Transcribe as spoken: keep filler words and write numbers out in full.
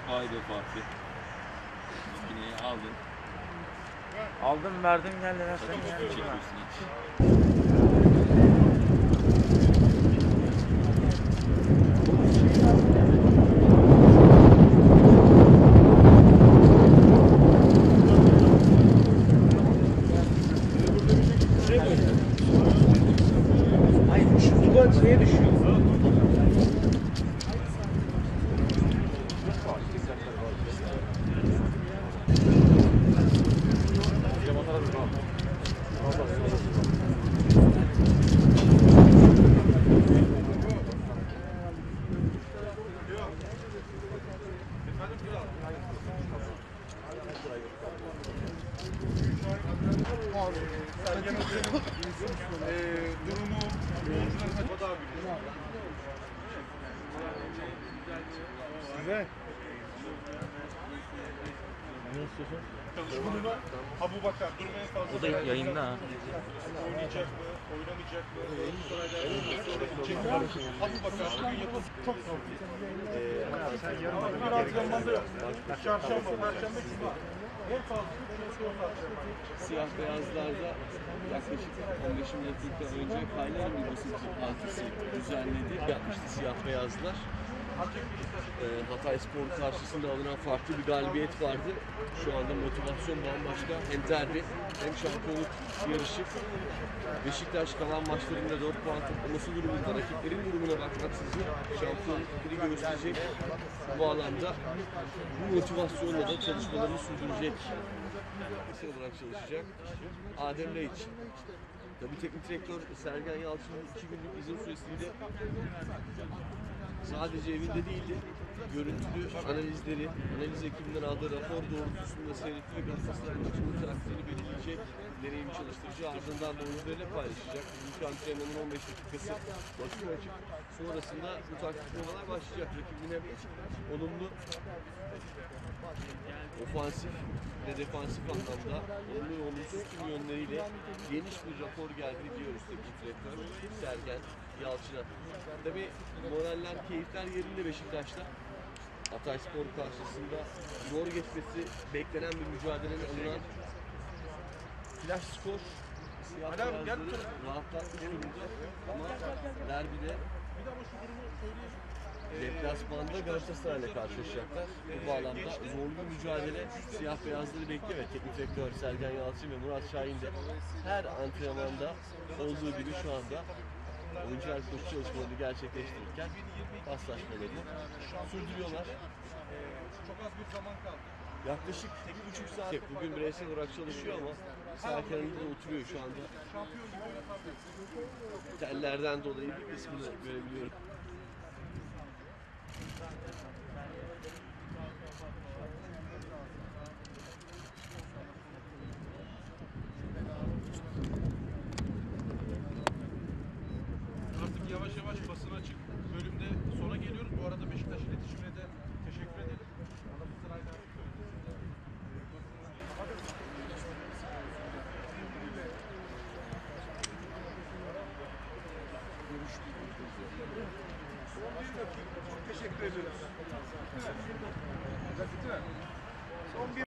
Haydi Fatih. Makineyi aldın. Aldım verdim geldiler sen Tabii geldin. çekiyorsun hiç. Hayır şu duvar şeye düşüyor. Sergen Hoca'nın eee durumu yolcuların o daha biliyor. Size? Ne istiyorsun? Çalışmalarına Abu Bakar durumu en fazla. O da yayında ha. Oynayacak mı? Oynamayacak mı? Oynamayacak mı? Abu Bakar bugün yapıldı. Çok zor. Ama biraz zamanda yok. Çarşamba, Perşembe, Cuma. En fazla üç yıl sonra. Siyah beyazlarda yaklaşık on beş dakika önce kaynayan bir basın toplantısı düzenledi. Yapmıştı siyah beyazlar. Ee, Hatay Spor karşısında alınan farklı bir galibiyet vardı. Şu anda motivasyon bambaşka. Hem derbi hem şampiyonluk yarışı. Beşiktaş kalan maçlarında dört puan toplaması durumunda rakiplerin durumuna bakmaksızın şampiyonluk fikri gösterecek. Bu alanda bu motivasyonla da çalışmalarını sürdürecek. Kısa olarak çalışacak. Adem Laiç. Tabii teknik direktör Sergen Yalçın'ın iki günlük izin süresinde sadece evinde değildi, görüntülü analizleri, analiz ekibinden aldığı rapor doğrultusunda seyretti ve Galatasaray maçının taktiğini belirleyecek deneyim çalıştırıcı ardından da oyuncularıyla paylaşacak. Bugünkü antrenmanın on beş dakikası basın açık. Sonrasında bu taktik provalar başlayacak. Rakibine olumlu, ofansif ve defansif anlamda olumlu ve olumsuz tüm yönleriyle geniş bir rapor geldi diyoruz teknik direktör Sergen Yalçın'a. Tabii moraller, keyifler yerinde Beşiktaş'ta. Hatay Spor karşısında zor geçmesi beklenen bir mücadelenin alınan flash skor siyah beyazları rahatlatmış durumda ama derbide deplasmanda Galatasaray'la karşılaşacaklar. Bu bağlamda zorlu bir mücadele siyah beyazları bekliyor ve teknik direktör Sergen Yalçın ve Murat Şahin de her antrenmanda olduğu gibi şu anda oyuncular koşu çalışmalarını gerçekleştirirken paslaşmalarını sürdürüyorlar. Çok az bir zaman kaldı. Yaklaşık bir buçuk saat bugün bireysel olarak çalışıyor ama sağ kenarında oturuyor şu anda. Tellerden dolayı bir kısmını görebiliyorum. Artık yavaş yavaş basın açık bölümde sona geliyoruz. Bu arada Beşiktaş iletişimine de teşekkür edelim. Galatasaray'da Teşekkür ediyoruz. Son bir